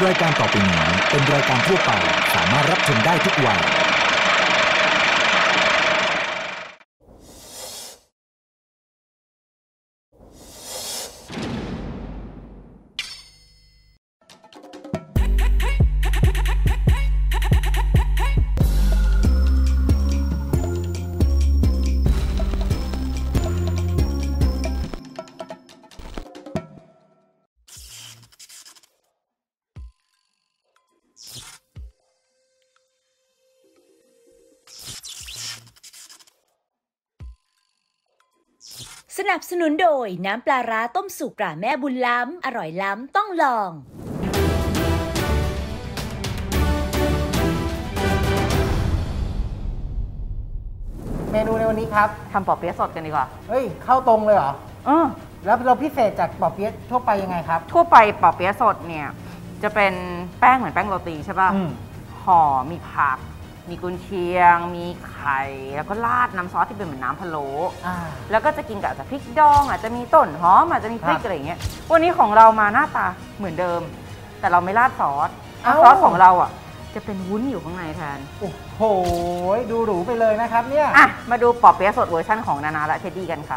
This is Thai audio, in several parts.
รายการต่อไปนี้เป็นรายการทั่วไปสามารถรับชมได้ทุกวัยสนับสนุนโดยน้ำปลาร้าต้มสุกตราแม่บุญล้ำอร่อยล้ำต้องลองเมนูในวันนี้ครับทำปอเปี๊ยะสดกันดีกว่าเฮ้ยเข้าตรงเลยเหรอแล้วเราพิเศษจากปอเปี๊ยะทั่วไปยังไงครับทั่วไปปอเปี๊ยะสดเนี่ยจะเป็นแป้งเหมือนแป้งโรตีใช่ป่ะห่อมีผักมีกุนเชียงมีไข่แล้วก็ราดน้ำซอสที่เป็นเหมือนน้ำพะโล้แล้วก็จะกินกับอาจจะพริกดองอาจจะมีต้นหอมอาจจะมีพริกอะไรอย่างเงี้ยวันนี้ของเรามาหน้าตาเหมือนเดิมแต่เราไม่ราดซอสของเราอ่ะจะเป็นวุ้นอยู่ข้างในแทนโอ้โหดูหรูไปเลยนะครับเนี่ยมาดูปอเปี๊ยะสดเวอร์ชั่นของนานาและเท็ดดี้กันค่ะ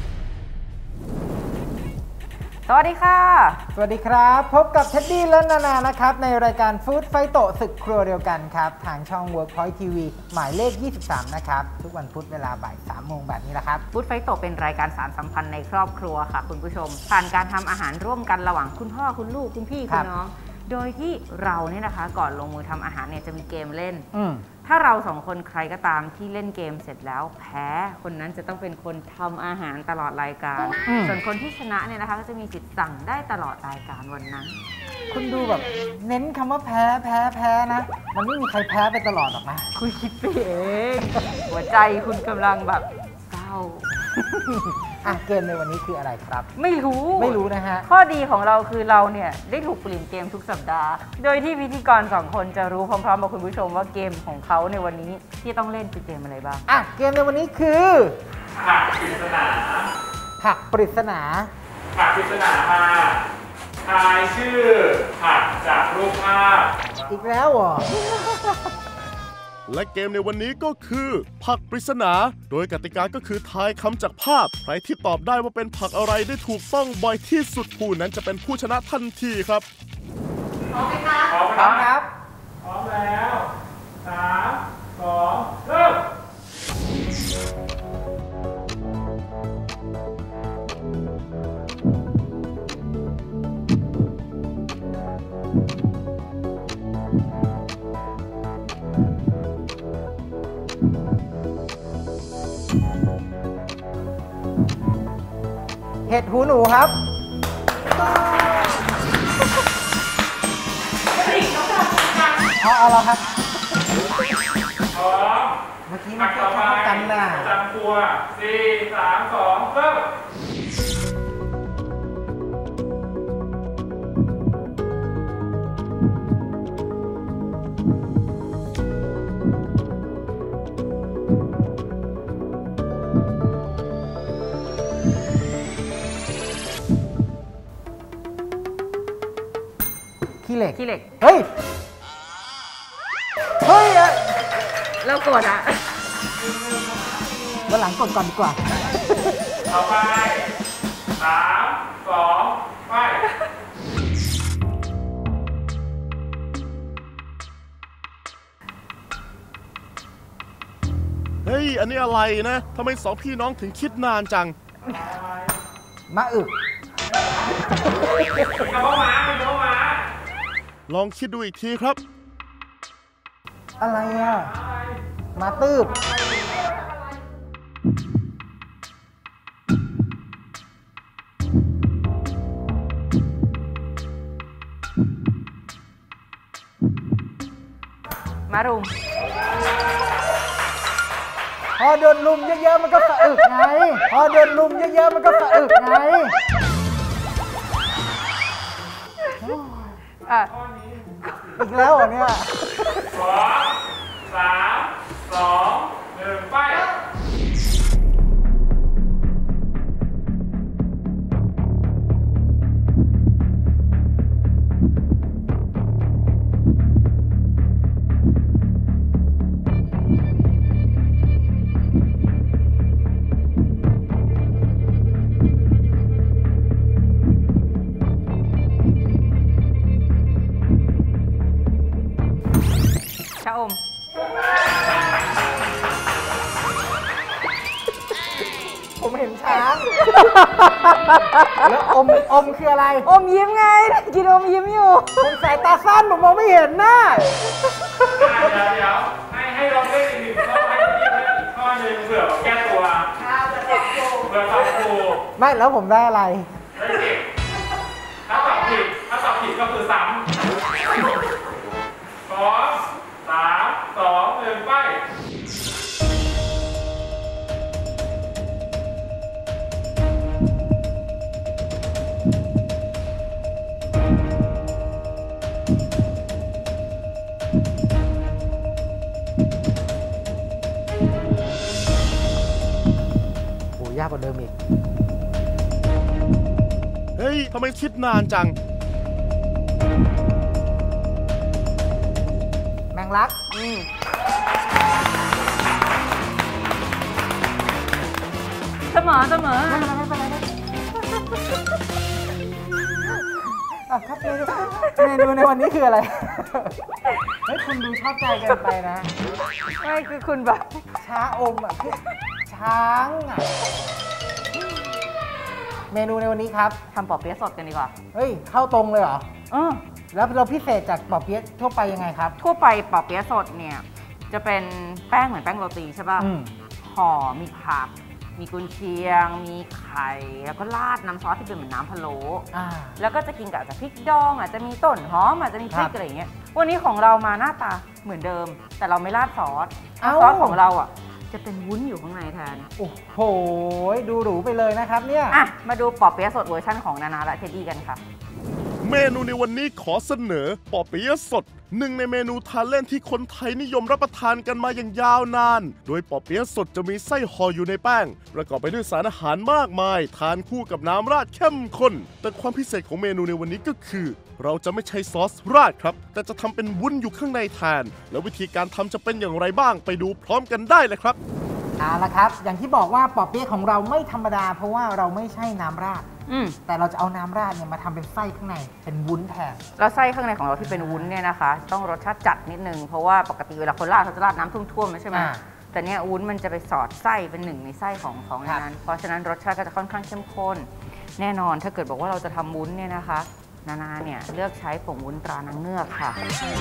สวัสดีค่ะสวัสดีครับพบกับเท็ดดี้และนานานะครับในรายการฟู้ดไฟโตะศึกครัวเดียวกันครับทางช่อง Workpoint TV หมายเลข23นะครับทุกวันพุธเวลาบ่าย 3 โมงแบบนี้แหละครับฟู้ดไฟโตะเป็นรายการสารสัมพันธ์ในครอบครัวค่ะคุณผู้ชมผ่านการทำอาหารร่วมกันระหว่างคุณพ่อคุณลูกคุณพี่คุณน้องโดยที่เราเนี่ยนะคะก่อนลงมือทำอาหารเนี่ยจะมีเกมเล่นถ้าเราสองคนใครก็ตามที่เล่นเกมเสร็จแล้วแพ้คนนั้นจะต้องเป็นคนทำอาหารตลอดรายการส่วนคนที่ชนะเนี่ยนะคะก็จะมีสิทธิ์สั่งได้ตลอดรายการวันนั้นคุณดูแบบเน้นคำว่าแพ้นะมันไม่มีใครแพ้ไปตลอดหรอกนะคุณคิดไปเองหัวใจคุณกำลังแบบเศร้าเกมในวันนี้คืออะไรครับไม่รู้นะฮะข้อดีของเราคือเราเนี่ยได้ถูกเปลี่ยนเกมทุกสัปดาห์โดยที่พิธีกร2คนจะรู้พร้อมๆกับคุณผู้ชมว่าเกมของเขาในวันนี้ที่ต้องเล่นคือเกมอะไรบ้างเกมในวันนี้คือผักปริศนาผักปริศนามาทายชื่อผักจากรูปภาพอีกแล้วเหรอและเกมในวันนี้ก็คือผักปริศนาโดยกติกาก็คือทายคำจากภาพใครที่ตอบได้ว่าเป็นผักอะไรได้ถูกต้องบ่อยที่สุดผู้นั้นจะเป็นผู้ชนะทันทีครับพร้อมไหมคะพร้อมครับพร้อมแล้ว3 2 เริ่มเห็ดหูหนูครับเอาละครับพร้อมเมื่อกี้มันก็เท่ากันน่ะจำครัว4 3 2 เริ่มขี้เหล็กเฮ้ยเรากดวันหลังกดก่อนดีกว่าต่อไป3 2 ไปเฮ้ยอันนี้อะไรนะทำไม2พี่น้องถึงคิดนานจังมะอึกลองคิดดูอีกทีครับอะไรมาตืบมารุมพอโดนลุมเยอะๆมันก็สะอึกไงพอโดนลุมเยอะๆมันก็สะอึกไงอีกแล้วเหรอเนี่ย 2 3 2 1 ไปแล้วอมคืออะไรอมยิ้มไงกินอมยิ้มอยู่ผมสายตาสั้นผมมองไม่เห็นหน้าเดี๋ยวให้ลองเล่นอีกหนึ่งข้อให้ที่เล่นอีกข้อหนึ่งเผื่อแก้ตัวเผื่อตอบถูกไม่แล้วผมได้อะไรได้เก่งถ้าตอบผิดก็คือซ้ำ2 3 2 1ไปยากกว่าเดิมอีกเฮ้ยทำไมคิดนานจังแมงลักเสมอครับเมนูในวันนี้คืออะไรเฮ้ยคุณดูชอบใจเกินไปนะไม่คือคุณแบบช้าอมอ่ะคือช้างอ่ะเมนูในวันนี้ครับทำปอเปี๊ยะสดกันดีกว่าเฮ้ยเข้าตรงเลยเหรอแล้วเราพิเศษจากปอเปี๊ยะทั่วไปยังไงครับทั่วไปปอเปี๊ยะสดเนี่ยจะเป็นแป้งเหมือนแป้งโรตีใช่ป่ะห่อมีผักมีกุนเชียงมีไข่แล้วก็ราดน้ำซอสที่เป็นเหมือนน้ำพะโล้แล้วก็จะกินกับอาจจะพริกดองอาจจะมีต้นหอมอาจจะมีพริกอะไรอย่างเงี้ยวันนี้ของเรามาหน้าตาเหมือนเดิมแต่เราไม่ราดซอสของเราอ่ะจะเป็นวุ้นอยู่ข้างในแทนโอ้โหดูหรูไปเลยนะครับเนี่ยมาดูปอเปี๊ยะสดเวอร์ชั่นของนานาและเท็ดดี้กันค่ะเมนูในวันนี้ขอเสนอปอเปี๊ยะสดหนึ่งในเมนูทานเล่นที่คนไทยนิยมรับประทานกันมาอย่างยาวนานโดยปอเปี๊ยะสดจะมีไส้ห่ออยู่ในแป้งประกอบไปด้วยสารอาหารมากมายทานคู่กับน้ำราดเข้มข้นแต่ความพิเศษของเมนูในวันนี้ก็คือเราจะไม่ใช้ซอสราดครับแต่จะทำเป็นวุ้นอยู่ข้างในแทนแล้ววิธีการทำจะเป็นอย่างไรบ้างไปดูพร้อมกันได้เลยครับเอาละครับอย่างที่บอกว่าปอเปี๊ยะของเราไม่ธรรมดาเพราะว่าเราไม่ใช่น้ำราดแต่เราจะเอาน้ำราดเนี่ยมาทำเป็นไส้ข้างในเป็นวุ้นแทนแล้วไส้ข้างในของเราที่เป็นวุ้นเนี่ยนะคะต้องรสชาติจัดนิดนึงเพราะว่าปกติเวลาคนราดเขาจะราดน้ำท่วมๆใช่ไหมแต่เนี่ยวุ้นมันจะไปสอดไส้เป็นหนึ่งในไส้ของนั้นเพราะฉะนั้นรสชาติก็จะค่อนข้างเข้มข้นแน่นอนถ้าเกิดบอกว่าเราจะทำวุ้นเนี่ยนะคะนาเนี่ยเลือกใช้ผงวุ้นตรานางเงือกค่ะ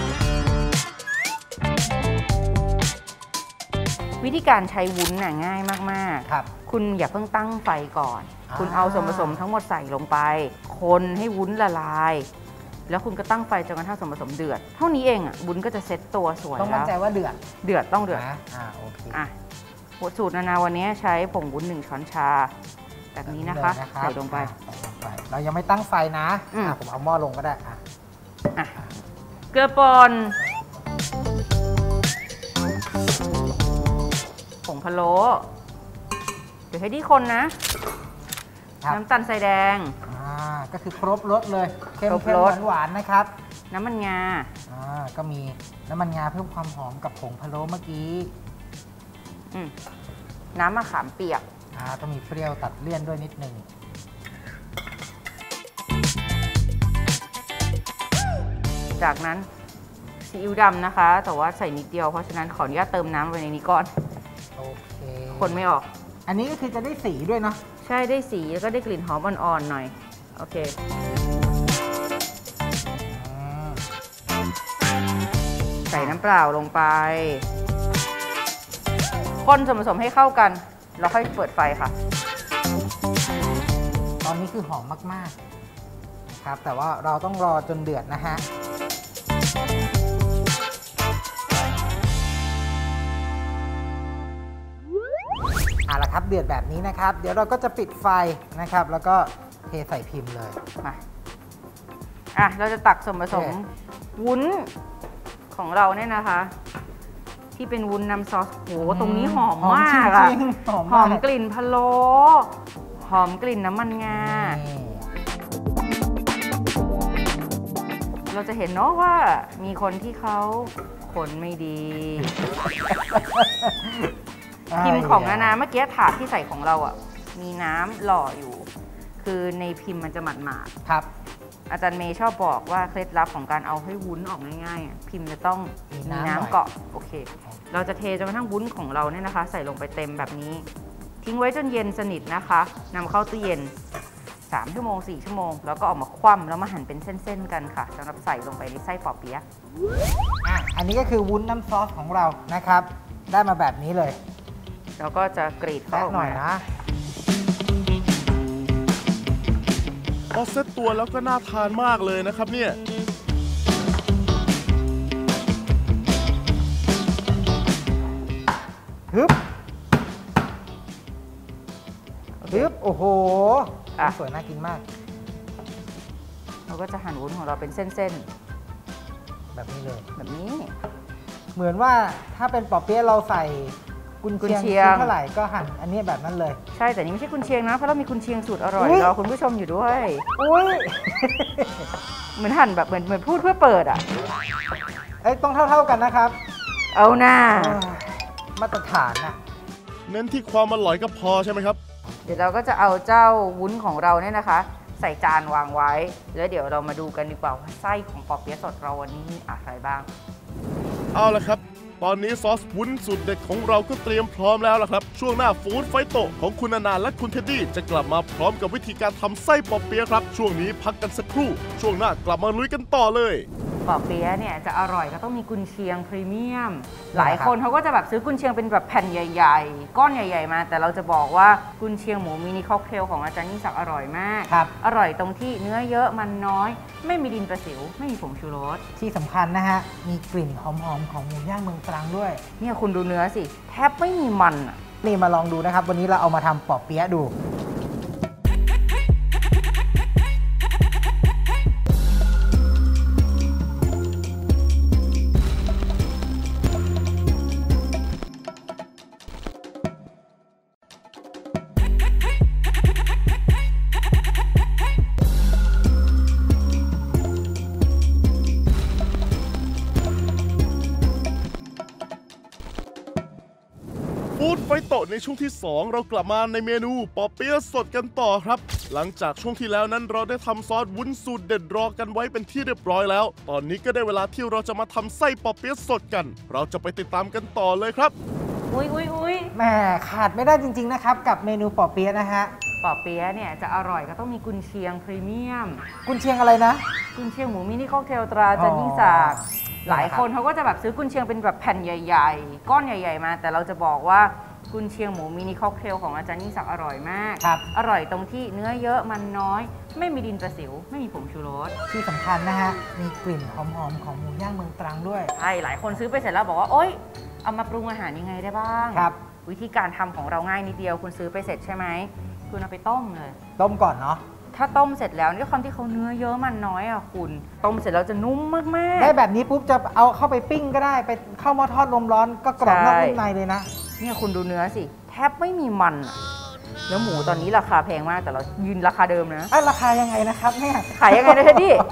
วิธีการใช้วุ้นน่ะง่ายมากๆครับคุณอย่าเพิ่งตั้งไฟก่อนคุณเอาส่วนผสมทั้งหมดใส่ลงไปคนให้วุ้นละลายแล้วคุณก็ตั้งไฟจนกระทั่งส่วนผสมเดือดเท่านี้เองอ่ะวุ้นก็จะเซ็ตตัวสวยแล้วต้องมั่นใจว่าเดือดต้องเดือดโอเคสูตรนานาวันนี้ใช้ผงวุ้น1 ช้อนชาแบบนี้นะคะใส่ลงไปเรายังไม่ตั้งไฟนะผมเอาหม้อลงก็ได้เกลือป่นผงพะโล้เดี๋ยวให้ดีคนนะน้ำตาลทรายแดงก็คือครบรสเลยเค็มหวานนะครับน้ำมันงาก็มีน้ำมันงาเพิ่มความหอมกับผงพะโล้เมื่อกี้น้ำมะขามเปียกต้องมีเปรี้ยวตัดเลี่ยนด้วยนิดนึงจากนั้นซีอิ๊วดำนะคะแต่ว่าใส่นิดเดียวเพราะฉะนั้นขออนุญาตเติมน้ำไว้ในนี้ก่อนโอเคคนไม่ออกอันนี้ก็คือจะได้สีด้วยเนาะใช่ได้สีแล้วก็ได้กลิ่นหอมอ่อนๆหน่อยโอเคใส่น้ำเปล่าลงไปคนส่วนผสมให้เข้ากันแล้วค่อยเปิดไฟค่ะตอนนี้คือหอมมากๆครับแต่ว่าเราต้องรอจนเดือดนะฮะเอาละครับเดือดแบบนี้นะครับเดี๋ยวเราก็จะปิดไฟนะครับแล้วก็เทใส่พิมพ์เลยมาเราจะตักส่วนผสมวุ้นของเราเนี่ยนะคะที่เป็นวุ้นน้ำซอสโหตรงนี้หอมมากอะหอมกลิ่นพะโล้หอมกลิ่นน้ำมันงาเราจะเห็นเนาะว่ามีคนที่เขาขนไม่ดีพิมพ์ของนานาเมื่อกี้ถาดที่ใส่ของเราอ่ะมีน้ำหล่ออยู่คือในพิมพ์มันจะหมาดๆครับอาจารย์เมย์ชอบบอกว่าเคล็ดลับของการเอาให้วุ้นออกง่ายๆพิมพ์จะต้องมีน้ำเกาะโอเคเราจะเทจนกระทั่งวุ้นของเราเนี่ยนะคะใส่ลงไปเต็มแบบนี้ทิ้งไว้จนเย็นสนิทนะคะนำเข้าตู้เย็น 3 ชั่วโมง 4 ชั่วโมงแล้วก็ออกมาคว่ำแล้วมาหั่นเป็นเส้นๆกันค่ะสำหรับใส่ลงไปในไส้ปอเปี๊ยะอันนี้ก็คือวุ้นน้ำซอสของเรานะครับได้มาแบบนี้เลยแล้วก็จะกรีดเข้าหน่อยนะพอเซตตัวแล้วก็น่าทานมากเลยนะครับเนี่ยฮึบโอ้โหสวยน่ากินมากเราก็จะหั่นวุ้นของเราเป็นเส้นๆแบบนี้เลยแบบนี้เหมือนว่าถ้าเป็นปอเปี๊ยะเราใส่กุนเชียงเท่าไหร่ก็หั่นอันนี้แบบนั้นเลยใช่แต่นี่ไม่ใช่กุนเชียงนะเพราะเรามีกุนเชียงสูตรอร่อยรอคุณผู้ชมอยู่ด้วยเหมือนหั่นแบบเหมือนพูดเพื่อเปิดต้องเท่ากันนะครับเอาหน้ามาตรฐานนะเน้นที่ความอร่อยก็พอใช่ไหมครับเดี๋ยวเราก็จะเอาเจ้าวุ้นของเราเนี่ยนะคะใส่จานวางไว้แล้วเดี๋ยวเรามาดูกันดีกว่าว่าไส้ของปอเปี๊ยะสดเราวันนี้มีอะไรบ้างเอาละครับตอนนี้ซอสวุ้นสูตรเด็ดของเราก็เตรียมพร้อมแล้วล่ะครับช่วงหน้าฟู้ดไฟโตของคุณนาและคุณเท็ดดี้จะกลับมาพร้อมกับวิธีการทำไส้ปอเปี๊ยะครับช่วงนี้พักกันสักครู่ช่วงหน้ากลับมาลุยกันต่อเลยปอเปี๊ยะเนี่ยจะอร่อยก็ต้องมีกุนเชียงพรีเมียมหลายคนเขาก็จะแบบซื้อกุนเชียงเป็นแบบแผ่นใหญ่ๆก้อนใหญ่ๆมาแต่เราจะบอกว่ากุนเชียงหมูมินิค็อกเทลของอาจารย์ยิ่งศักดิ์อร่อยมากอร่อยตรงที่เนื้อเยอะมันน้อยไม่มีดินประสิวไม่มีผงชูรสที่สำคัญนะฮะมีกลิ่นหอมๆของหมูย่างเมืองตรังด้วยเนี่ยคุณดูเนื้อสิแทบไม่มีมันนี่มาลองดูนะครับวันนี้เราเอามาทำปอเปี๊ยะดูฟู้ดไฟโตในช่วงที่2เรากลับมาในเมนูปอเปี๊ยะสดกันต่อครับหลังจากช่วงที่แล้วนั้นเราได้ทำซอสวุ้นสูตรเด็ดรอกันไว้เป็นที่เรียบร้อยแล้วตอนนี้ก็ได้เวลาที่เราจะมาทำไส้ปอเปี๊ยะสดกันเราจะไปติดตามกันต่อเลยครับอุ้ยแหมขาดไม่ได้จริงๆนะครับกับเมนูปอเปี๊ยะนะฮะปอเปี๊ยะเนี่ยจะอร่อยก็ต้องมีกุนเชียงพรีเมียมกุนเชียงอะไรนะกุนเชียงหมูมินิค็อกเทลตราอาจารย์ยิ่งศักดิ์หลายคนเขาก็จะแบบซื้อกุนเชียงเป็นแบบแผ่นใหญ่ๆก้อนใหญ่ๆมาแต่เราจะบอกว่ากุนเชียงหมูมินิค็อกเทลของอาจารย์ยิ่งศักดิ์อร่อยมากอร่อยตรงที่เนื้อเยอะมันน้อยไม่มีดินประสิวไม่มีผงชูรสที่สำคัญนะฮะมีกลิ่นหอมๆของหมูย่างเมืองตรังด้วยใช่หลายคนซื้อไปเสร็จแล้วบอกว่าโอ๊ยเอามาปรุงอาหารยังไงได้บ้างครับวิธีการทำของเราง่ายนิดเดียวคุณซื้อไปเสร็จใช่ไหมคุณเอาไปต้มเลยต้มก่อนเนาะถ้าต้มเสร็จแล้วด้วยความที่เขาเนื้อเยอะมันน้อยคุณต้มเสร็จแล้วจะนุ่มมากๆได้แบบนี้ปุ๊บจะเอาเข้าไปปิ้งก็ได้ไปเข้าหม้อทอดลมร้อนก็กรอบนอกนุ่มในเลยนะเนี่ยคุณดูเนื้อสิแทบไม่มีมันแล้วหมูตอนนี้ราคาแพงมากแต่เรายืนราคาเดิมนะราคายังไงนะครับเนี่ยขายยังไงนะเท็ดดี้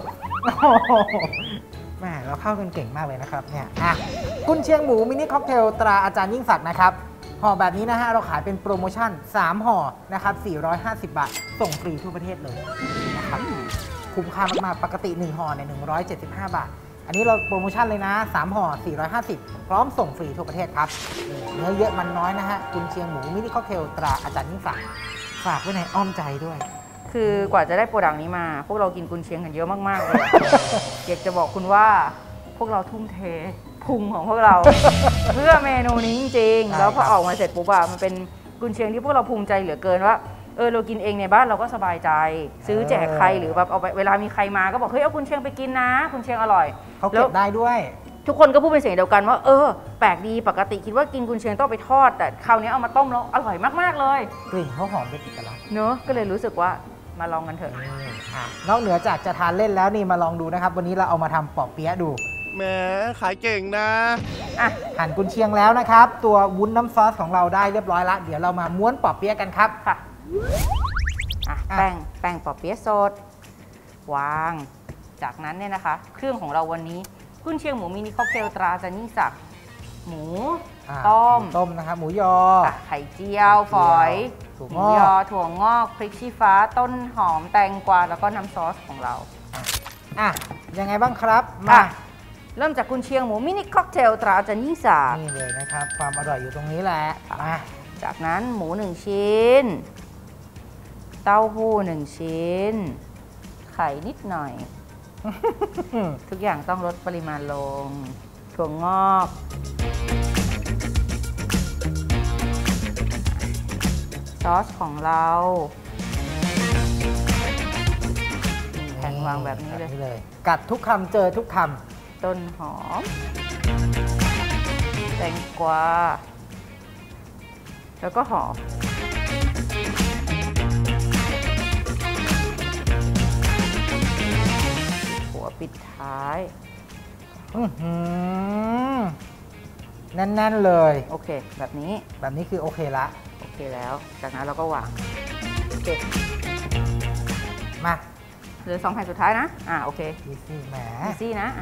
แหมเราเข้ากันเก่งมากเลยนะครับเนี่ยกุนเชียงหมูมินิค็อกเทลตราอาจารย์ยิ่งศักดิ์นะครับห่อแบบนี้นะฮะเราขายเป็นโปรโมชั่น3ห่อนะครับ450 บาทส่งฟรีทั่วประเทศเลยนะครับคุ้มค่ามากๆปกติ1ห่อเนี่ย175 บาทอันนี้เราโปรโมชั่นเลยนะ3ห่อ450พร้อมส่งฟรีทั่วประเทศครับเนื้อเยอะมันน้อยนะฮะกุนเชียงหมูมินิค็อกเทลตราอาจารย์ยิ่งศักดิ์ฝากไว้ในอ้อมใจด้วยคือกว่าจะได้โปรดักต์นี้มาพวกเรากินกุนเชียงกันเยอะมากๆเลยอยากจะบอกคุณว่าพวกเราทุ่มเทพุงของพวกเราเพื่อเมนูนี้จริงๆแล้วพอออกมาเสร็จปุ๊บมันเป็นกุนเชียงที่พวกเราภูมิใจเหลือเกินว่าเรากินเองในบ้านเราก็สบายใจซื้อแจกใครหรือแบบเอาไปเวลามีใครมาก็บอกเฮ้ยเอากุนเชียงไปกินนะกุนเชียงอร่อยเขาเก็บได้ด้วยทุกคนก็พูดเป็นเสียงเดียวกันว่าแปลกดีปกติคิดว่ากินกุนเชียงต้องไปทอดแต่คราวนี้เอามาต้มแล้วอร่อยมากๆเลยกลิ่นเขาหอมเป็นเอกลักษณ์เนอะก็เลยรู้สึกว่ามาลองกันเถอะนอกเหนือจากจะทานเล่นแล้วนี่มาลองดูนะครับวันนี้เราเอามาทำปอเปี๊ยะดูแหมขายเก่งนะหั่นกุนเชียงแล้วนะครับตัววุ้นน้ำซอสของเราได้เรียบร้อยแล้วเดี๋ยวเรามาม้วนปอเปี๊ยะกันครับค่ะแป้งปอเปี๊ยะสดวางจากนั้นเนี่ยนะคะเครื่องของเราวันนี้กุนเชียงหมูมินิค็อกเทลตราอาจารย์ยิ่งศักดิ์หมูต้มนะครับหมูยอไข่เจียวฝอยหมูยอถั่วงอกพริกชี้ฟ้าต้นหอมแตงกวาแล้วก็น้ำซอสของเรายังไงบ้างครับมาเริ่มจากกุนเชียงหมูมินิค็อกเทลตราอาจารย์ยิ่งศักดิ์นี่เลยนะครับความอร่อยอยู่ตรงนี้แหละจากนั้นหมู1ชิ้นเต้าหู้1 ชิ้น ไข่นิดหน่อย ทุกอย่างต้องลดปริมาณลง ถั่วงอกซอสของเราแผ่นวางแบบนี้เลยกัดทุกคำเจอทุกคำต้นหอม แตงกวา แล้วก็หอมหัวปิดท้ายแน่นๆเลยโอเค แบบนี้แบบนี้คือโอเคละโอเคแล้ว จากนั้นเราก็วาง โอเคมาเหลือ2 แผ่นสุดท้ายนะ โอเคอีซี่แหมอีซี่นะ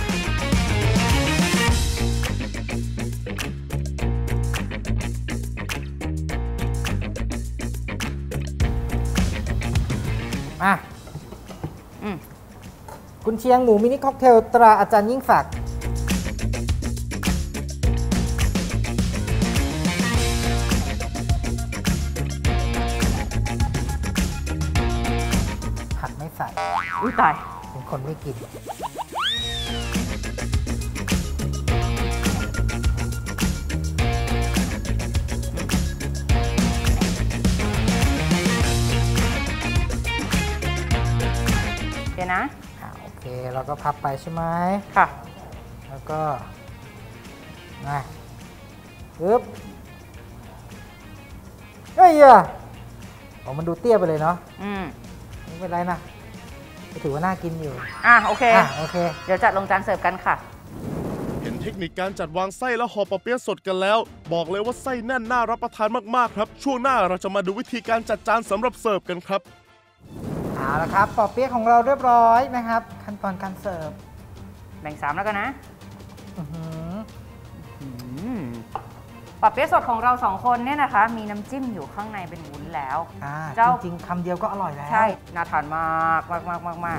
มาอืมกุนเชียงหมูมินิค็อกเทลตราอาจารย์ยิ่งศักดิ์ผักไม่ใส่อุ้ยตายเป็นคนไม่กินเดี๋ยวนะโอเคเราก็พับไปใช่ไหมค่ะแล้วก็มาปึ๊บเฮ้ยมันดูเตี้ยไปเลยเนาะ ไม่เป็นไรนะถือว่าน่ากินอยู่โอเคโอเคเดี๋ยวจัดลงจานเสิร์ฟกันค่ะเห็นเทคนิคการจัดวางไส้และห่อปอเปี๊ยะสดกันแล้ว บอกเลยว่าไส้แน่นน่ารับประทานมากๆครับช่วงหน้าเราจะมาดูวิธีการจัดจานสำหรับเสิร์ฟกันครับเอาละครับปอเปี๊ยะของเราเรียบร้อยนะครับ ขั้นตอนการเสิร์ฟแบ่ง3แล้วกันนะอื้อหือปอเปี๊ยะสดของเรา2 คนเนี่ยนะคะ มีน้ำจิ้มอยู่ข้างในเป็นวุ้นแล้ว เจ้าจริงๆคำเดียวก็อร่อยแล้วใช่ น่าทานมากมากมากมากมาก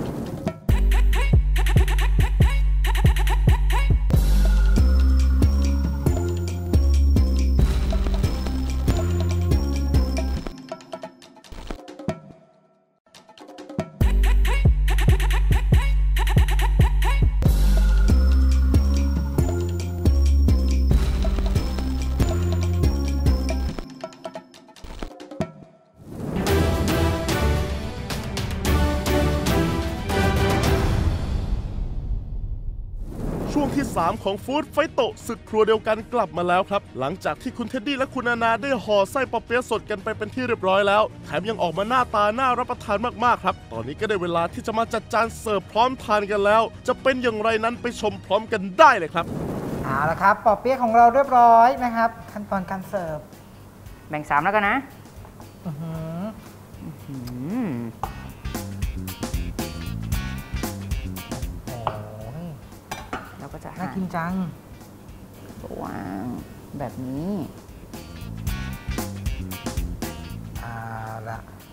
ช่วงที่ 3 ของฟู้ดไฟโตศึกครัวเดียวกันกลับมาแล้วครับหลังจากที่คุณเท็ดดี้และคุณนานาได้ห่อไส้ปอเปี๊ยะสดกันไปเป็นที่เรียบร้อยแล้วแถมยังออกมาหน้าตาน่ารับประทานมากๆครับตอนนี้ก็ได้เวลาที่จะมาจัดจานเสิร์ฟพร้อมทานกันแล้วจะเป็นอย่างไรนั้นไปชมพร้อมกันได้เลยครับเอาละครับปอเปี๊ยะของเราเรียบร้อยนะครับ ขั้นตอนการเสิร์ฟแบ่ง3แล้วกันนะอื้อหือโอ้ยเราก็จะน่ากินจังวางแบบนี้เอาละ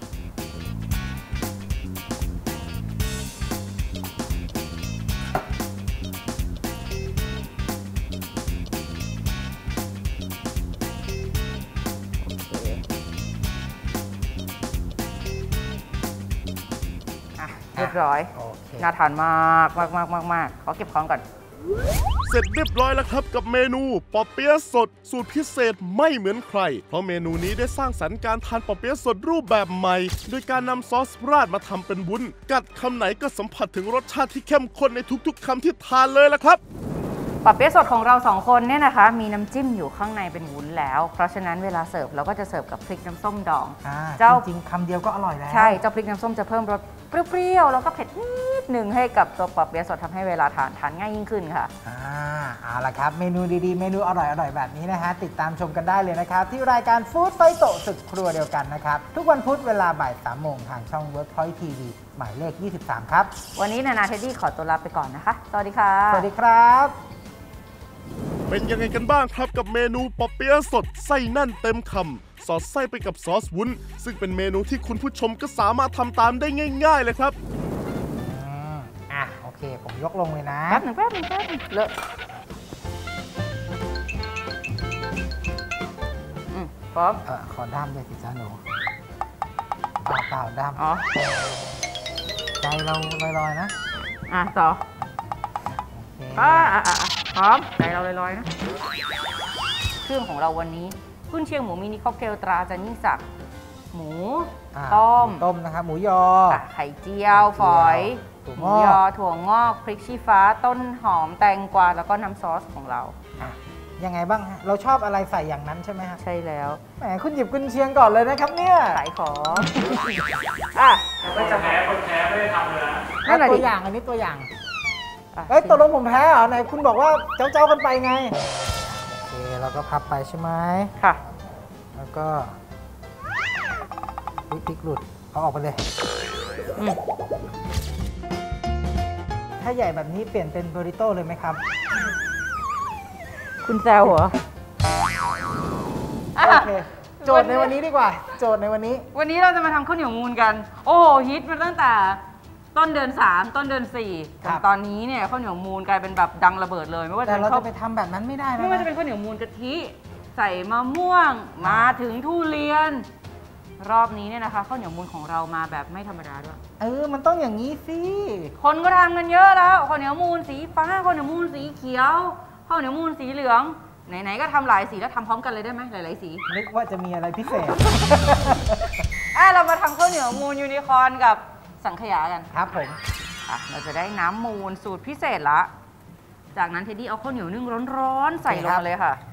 เรียบร้อยโอเคน่าทานมากมากมากมากมากขอเก็บของก่อนเสร็จเรียบร้อยแล้วครับกับเมนูปอเปี๊ยะสดสูตรพิเศษไม่เหมือนใครเพราะเมนูนี้ได้สร้างสรรค์การทานปอเปี๊ยะสดรูปแบบใหม่โดยการนำซอสราดมาทำเป็นวุ้นกัดคำไหนก็สัมผัสถึงรสชาติที่เข้มข้นในทุกๆคำที่ทานเลยละครับปอเปี๊ยะสดของเรา2 คนเนี่ยนะคะมีน้ำจิ้มอยู่ข้างในเป็นวุ้นแล้ว เพราะฉะนั้นเวลาเสิร์ฟเราก็จะเสิร์ฟกับพริกน้ำส้มดอง เจ้าจริงๆคำเดียวก็อร่อยแล้วใช่ เจ้าพริกน้ำส้มจะเพิ่มรสเปรี้ยวๆแล้วก็เผ็ดนิดนึงให้กับตัวปอเปี๊ยะสดทำให้เวลาทานง่ายยิ่งขึ้นค่ะเอาละครับเมนูดีๆเมนูอร่อยๆแบบนี้นะฮะติดตามชมกันได้เลยนะครับที่รายการฟู้ดไฟโตศึกครัวเดียวกันนะครับทุกวันพุธเวลาบ่าย3 โมงทางช่อง Workpoint TV หมายเลข 23 ครับวันนี้นานาเทดดี้ขอตัวลาไปก่อนนะคะ สวัสดีค่ะสวัสดีครับเป็นยังไงกันบ้างครับกับเมนูปอเปี๊ยะสดไส้แน่นเต็มคำสอดไส้ไปกับซอสวุ้นซึ่งเป็นเมนูที่คุณผู้ชมก็สามารถทำตามได้ง่ายๆเลยครับโอเคผมยกลงเลยนะแป๊บหนึ่งเลอะพร้อมขอด้ามด้วยสิจ้าหนูเปล่าดอ๋อำใจเราลอยๆนะต่อโอเคพร้อมใจเราลอยๆนะเครื่องของเราวันนี้กุนเชียงหมูมินิค็อกเทลตราอาจารย์ยิ่งศักดิ์หมู ต้มต้มนะครับหมูยอไข่เจียวฝอยถั่วหงมูอกยอถั่วงอกพริกชี้ฟ้าต้นหอมแตงกวาแล้วก็น้ำซอสของเรายังไงบ้างฮะเราชอบอะไรใส่อย่างนั้นใช่ไหมฮะใช่แล้วแหมคุณหยิบกุนเชียงก่อนเลยนะครับเนี่ยขายของคนแพ้ไม่ได้ทำเลยนะนั่นแหละตัดิวอย่างอันนี้ตัวอย่างเอ้ยตกลงผมแพ้เหรอไหนคุณบอกว่าเจ้ากันไปไงโอเคเราก็พับไปใช่ไหมค่ะแล้วก็พริกหลุดเอาออกไปเลย ถ้าใหญ่แบบนี้เปลี่ยนเป็นบูริโต้เลยไหมครับคุณแซวเหรอโอเค โจทย์ในวันนี้ดีกว่า โจทย์ในวันนี้วันนี้เราจะมาทำข้าวเหนียวมูนกัน โอ้โหฮิตมาตั้งแต่ต้นเดือน 3 ต้นเดือน4 ครัจบนตอนนี้เนี่ยข้าวเหนียวมูนกลายเป็นแบบดังระเบิดเลยไม่ว่าจะแต่เป็นเราข้าวจะไปทำแบบนั้นไม่ได้แล้วไม่ว่าจะนะเป็นข้าวเหนียวมูนกะทิใส่มะม่วงมาถึงทุเรียน รอบนี้เนี่ยนะคะข้าวเหนียวมูนของเรามาแบบไม่ธรรมดาด้วยมันต้องอย่างนี้สิคนก็ทำกันเยอะแล้วข้าวเหนียวมูนสีฟ้าข้าวเหนียวมูนสีเขียวข้าวเหนียวมูนสีเหลืองไหนๆก็ทำหลายสีแล้วทำพร้อมกันเลยได้ไหมหลายๆสีนึกว่าจะมีอะไรพิเศษเรามาทำข้าวเหนียวมูนยูนิคอร์นกับสังขยากันครับผมเราจะได้น้ำมูนสูตรพิเศษละจากนั้นเทดดี้เอาข้าวเหนียวนึ่งร้อนๆใส่ลงมาเลยค่ะ